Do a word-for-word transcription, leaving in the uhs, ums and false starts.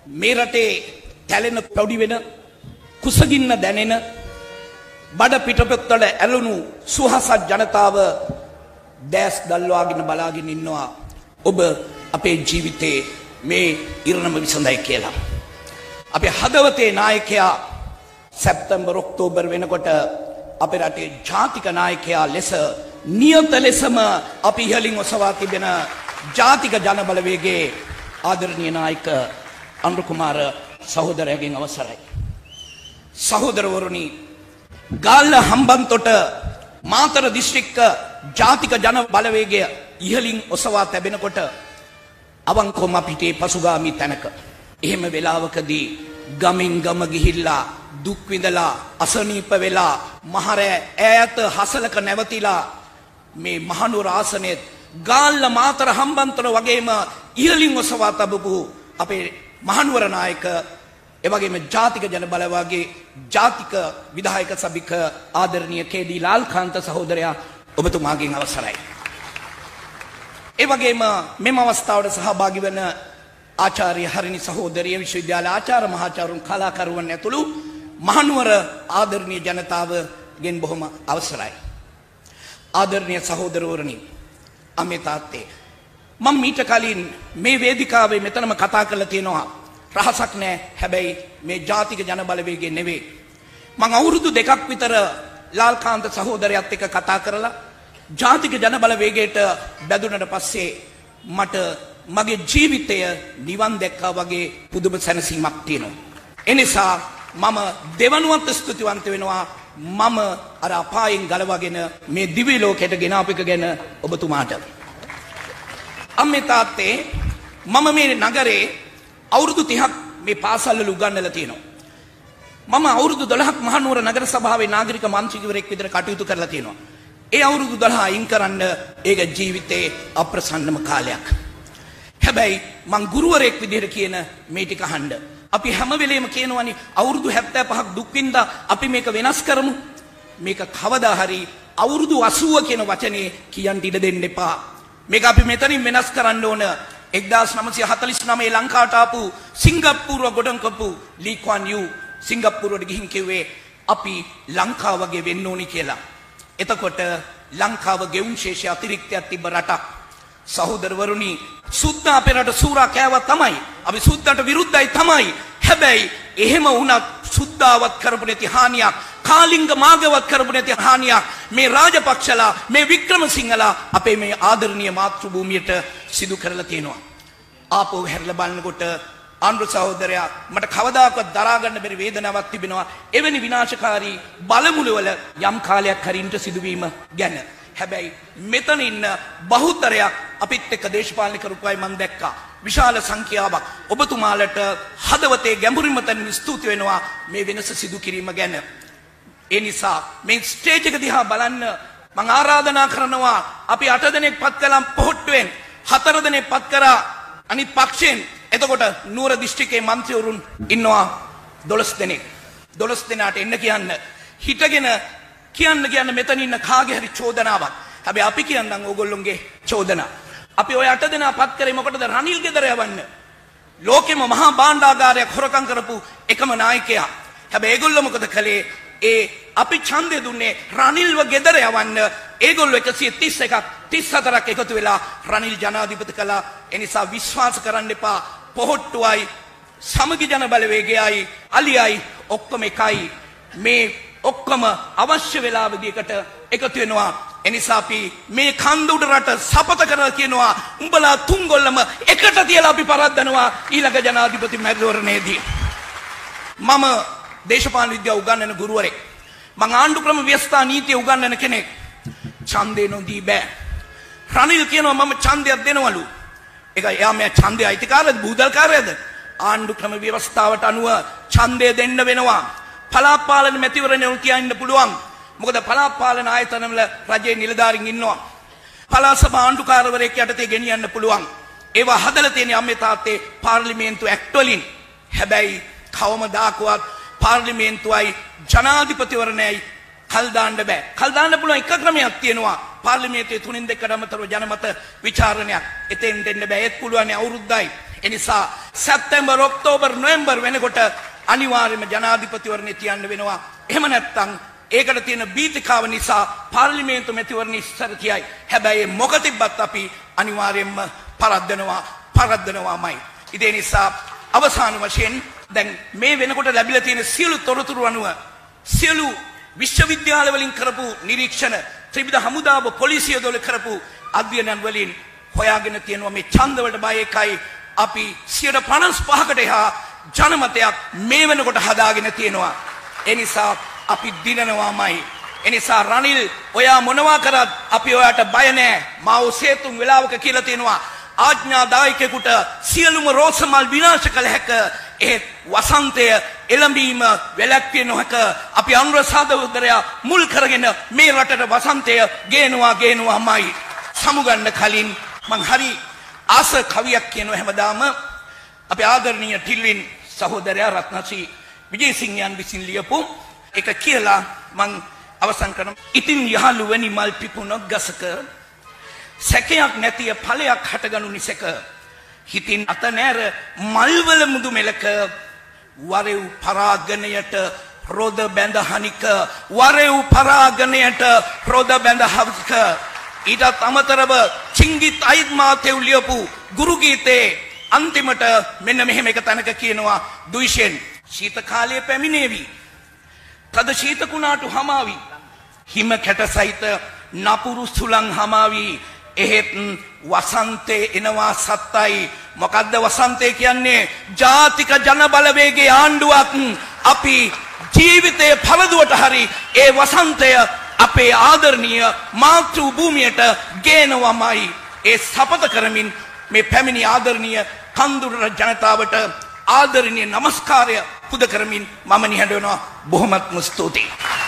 මේ රටේ තැලෙන පොඩි වෙන කුසගින්න දැනෙන බඩ පිටපොත්තල ඇලුණු සුහසත් ජනතාව දැස් දල්වාගෙන බලාගෙන ඉන්නවා ඔබ අපේ ජීවිතේ මේ ඉරණම විසඳයි කියලා. අපේ හදවතේ නායකයා සැප්තැම්බර් ඔක්තෝබර් වෙනකොට අපේ රටේ ජාතික නායකයා ලෙස නියත ලෙසම අපි ඉහළින් ඔසවා තිබෙන ජාතික ජනබලවේගයේ ආදරණීය නායක අනුර කුමාර සහෝදරයාගෙන් අවසරයි. සහෝදරවරුනි, ගාල්ල හම්බන්තොට මාතර දිස්ත්‍රික්ක ජාතික ජන බලවේගය ඉහළින් ඔසවා තැබෙනකොට අවංකවම පිටේ පසුගාමී තැනක එහෙම වෙලාවකදී ගමින් ගම ගිහිල්ලා දුක් විඳලා අසනීප වෙලා මහරෑ ඈත හසලක නැවතිලා මේ මහනුවර ආසනයේ ගාල්ල මාතර හම්බන්තොට වගේම ඉහළින් ඔසවා තබපු අපේ මහනුවර නායක එවැගේම ජාතික ජන බලවේගයේ ජාතික විධායක සභික ආදරණීය කේ.ඩී. ලාල්කාන්ත සහෝදරයා ඔබතුමාගෙන් අවසරයි. ඒ වගේම මෙම අවස්ථාවට සහභාගී වන ආචාර්ය හරිනි සහෝදරිය විශ්වවිද්‍යාල ආචාර්ය මහාචාර්යුන් කලාකරුවන් ඇතුළු මහනුවර ආදරණීය ජනතාවගෙන් බොහොම අවසරයි. ආදරණීය සහෝදරවරුනි, අමේ තාත්තේ මම මීට කලින් මේ වේදිකාවේ මෙතනම කතා කරලා තියෙනවා. රහසක් නැහැ. හැබැයි මේ ජාතික ජන බලවේගයේ නෙවෙයි. මම අවුරුදු දෙකක් විතර ලාල්කාන්ත සහෝදරයත් එක්ක කතා කරලා ජාතික ජන බලවේගයට බැඳුනට පස්සේ මට මගේ ජීවිතය නිවන් දැක්කා වගේ පුදුම සැනසීමක් තියෙනවා. ඒ නිසා මම දෙවනුවත් ස්තුතිවන්ත වෙනවා. මම අර අපායෙන් ගලවගෙන මේ දිව්‍ය ලෝකයට ගෙන අප එක ගැන ඔබතුමාට. අම්මේ තාත්තේ මම මේ නගරේ අවුරුදු තිහක් මේ පාසල්වල උගන්වලා තියෙනවා. මම අවුරුදු දොළහක් මහනුවර නගර සභාවේ නාගරික මන්ත්‍රීවරයෙක් විදිහට කටයුතු කරලා තියෙනවා. ඒ අවුරුදු දොළහ අයින් කරන්න ඒක ජීවිතේ අප්‍රසන්නම කාලයක්. හැබැයි මං ගුරුවරයෙක් විදිහට කියන මේ ටික අහන්න. අපි හැම වෙලේම කියනවනේ අවුරුදු හැත්තෑ පහක් දුක් විඳා අපි මේක වෙනස් කරමු. මේක කවදා හරි අවුරුදු අසූව කියන වචනේ කියන්න ඉඩ දෙන්න එපා. මේක අපි මෙතනින් වෙනස් කරන්න ඕන. එක්දාස් නවසිය හතළිස් නවයේ ලංකාවට ආපු සිංගප්පූරුව ගොඩනගපු ලී ක්වාන් යූ සිංගප්පූරුවට ගිහින් කිව්වේ අපි ලංකාව වගේ වෙන්න ඕනි කියලා. එතකොට ලංකාව ගෙවුම් ශේෂය අතිරික්තයක් තිබ්බ රටක්. සහෝදරවරුනි, සුද්ද අපේ රට සූරා කෑවා තමයි. අපි සුද්දට විරුද්ධයි තමයි. හැබැයි එහෙම වුණත් සුද්දාවත් කරපු නැති හානියක්, කාලිංග මාගවත් කරපු නැති හානියක් මේ රාජපක්ෂලා, මේ වික්‍රමසිංහලා අපේ මේ ආදරණීය මාතෘ භූමියට සිදු කරලා තියෙනවා. ආපහු හැරලා බලනකොට ආන්දර සහෝදරයා මට කවදාකවත් දරා ගන්න බැරි වේදනාවක් තිබෙනවා. එවැනි විනාශකාරී බලමුළුවල යම් කාලයක් හරින්ට සිදුවීම ගැන. හැබැයි මෙතන ඉන්න බහුතරයක් අපිත් එක්ක දේශපාලන කරුපයි මම දැක්කා. විශාල සංඛ්‍යාවක් ඔබතුමාලට හදවතේ ගැඹුරින්ම තන ස්තුති වෙනවා මේ වෙනස සිදු කිරීම ගැන. ඒ නිසා මේ ස්ටේජ් එක දිහා බලන්න මම ආරාධනා කරනවා. අපි අට දෙනෙක් පත් කළා පොහොට්ටුවෙන්, හතර දෙනෙක් පත් කරා අනිත් පක්ෂයෙන්. එතකොට නුවර දිස්ත්‍රික්කයේ මන්ත්‍රීවරුන් ඉන්නවා දොළොස් දෙනෙක්. දොළොස් දෙනාට එන්න කියන්න. හිටගෙන කියන්න කියන්න මෙතන ඉන්න කාගේ හරි චෝදනාවක්. හැබැයි අපි කියන්නම් ඕගොල්ලොන්ගේ චෝදනා. අපි ඔය අට දෙනා පත් කරේ මොකටද? රනිල් ගෙදර යවන්න. ලෝකෙම මහා භාණ්ඩාගාරයක් හොරකම් කරපු එකම නායකයා. හැබැයි ඒගොල්ලෝ මොකද කළේ? ඒ අපි ඡන්දය දුන්නේ රනිල්ව ගෙදර යවන්න. ඒගොල්ලෝ එකසිය තිස් එකක් තිස් හතරක් එකතු වෙලා රනිල් ජනාධිපති කළා. ඒ නිසා විශ්වාස කරන්න එපා. පොහොට්ටුවයි සමගි ජන බලවේගයයි අලියයි ඔක්කොම එකයි. මේ ඔක්කොම අවශ්‍ය වෙලාවදීකට එකතු වෙනවා. එනිසා අපි මේ කන්ද උඩ රට සපත කරලා කියනවා උඹලා තුන්ගොල්ලම එකට තියලා අපි පරද්දනවා ඊළඟ ජනාධිපති මැතිවරණයේදී. මම දේශපාලන විද්‍යාව උගන්වන ගුරුවරයෙක්. මම ආණ්ඩු ක්‍රම ව්‍යවස්ථා නීතිය උගන්වන කෙනෙක්. ඡන්දේ නොදී බෑ. රනිල් කියනවා මම ඡන්දයක් දෙනවලු. ඒක එයා මේ ඡන්දේ අයිතිකාරයද බූදල්කාරයද? ආණ්ඩු ක්‍රම ව්‍යවස්ථාවට අනුව ඡන්දය දෙන්න වෙනවා. පළාත් පාලන මැතිවරණය කියන්න පුළුවන්. මොකද පළාත් පාලන ආයතනවල රජයේ නිලධාරීන් ඉන්නවා. පළාත් සභා ආණ්ඩුකාරවරයෙක් යටතේ ගෙනියන්න පුළුවන්. ඒවා හදලා තියෙන අම්මේ තාත්තේ පාර්ලිමේන්තු ඇක්ට් වලින්. හැබැයි කවමදාකවත් පාර්ලිමේන්තුවයි ජනාධිපතිවරණයයි කල් දාන්න බෑ. කල් දාන්න පුළුවන් එක ක්‍රමයක් තියෙනවා. පාර්ලිමේන්තුවේ තුනෙන් දෙකකට අමතරව ජනමත විචාරණයක්. එතෙන් දෙන්න බෑ. ඒත් පුළුවන් අවුරුද්දයි. එනිසා සැප්තැම්බර් ඔක්තෝබර් නොවැම්බර් වෙනකොට අනිවාර්යයෙන්ම ජනාධිපතිවරණය තියන්න වෙනවා. එහෙම නැත්නම් ඒකට තියෙන බීතිකාව නිසා පාර්ලිමේන්තු මැතිවරණ ඉස්සර කියයි. හැබැයි මොක තිබ්බත් අපි අනිවාර්යයෙන්ම පරද්දනවා පරද්දනවාමයි. ඒ නිසා අවසාන වශයෙන් දැන් මේ වෙනකොට ලැබිලා තියෙන සියලු තොරතුරු අනුව සියලු විශ්වවිද්‍යාල වලින් කරපු නිරීක්ෂණ ත්‍රිවිධ හමුදාව පොලිසිය දොල කරපු අධ්‍යයනන් වලින් හොයාගෙන තියෙනවා මේ ඡන්ද වලට බය එකයි අපි සියයට පනස් පහකට එහා ජනමතයක් මේ වෙනකොට හදාගෙන තියෙනවා. ඒ නිසා අපි දිනනවාමයි. ඒ නිසා රනිල් ඔයා මොනවා කරත් අපි ඔයාට බය නැහැ. මාව සේතුන් වෙලාවක කියලා තියෙනවා ආඥාදායකයෙකුට සියලුම රෝසමල් විනාශ කළ හැක. ඒ වසන්තය එළඹීම වැළැක්විය නොහැක. අපි අනුර සාදවදරයා මුල් කරගෙන මේ රටට වසන්තය ගේනවා ගේනවාමයි. සමුගන්න කලින් මං හරි ආස කවියක් කියනවා හැමදාම. අපේ ආදරණීය ටිල්වින් සහෝදරයා රත්නශ්‍රී විජේසිංහයන් විසින් ලියපු එක කියලා මං අවසන් කරනවා. ඉතින් යහළුවනි මල් පිපුණ ගසක සැකයක් නැතිය ඵලයක් හටගනු නිසක හිතින් අත නෑර මල්වල මුදු මෙලක වරෙව් පරාගණයට රොද බැඳ හනික වරෙව් පරාගණයට රොද බැඳ හවික ඊටත් අමතරව චිංගිත් අයිත් මාතෙව් ලියපු ගුරු ගීතේ අන්තිමට මෙන්න මෙහෙම එක තැනක කියනවා දුයිෂෙන් ශීත කාලයේ පැමිණේවි තද ශීත කුණාටු හමාවි හිම කැට සහිත නපුරු සුලං හමාවි එහෙත් වසන්තේ එනවා සත්තයි. මොකද්ද වසන්තය කියන්නේ? ජාතික ජන බලවේගයේ ආණ්ඩුවක්. අපි ජීවිතයේ පළදුවට හරි ඒ වසන්තය අපේ ආදරණීය මාතෘ භූමියට ගේනවමයි. ඒ සපත කරමින් මේ පැමිණි ආදරණීය කන්දුර ජනතාවට ආදරණීය নমස්කාරය පුද කරමින් මම නිහඬ වෙනවා. බොහොමත්ම ස්තුතියි.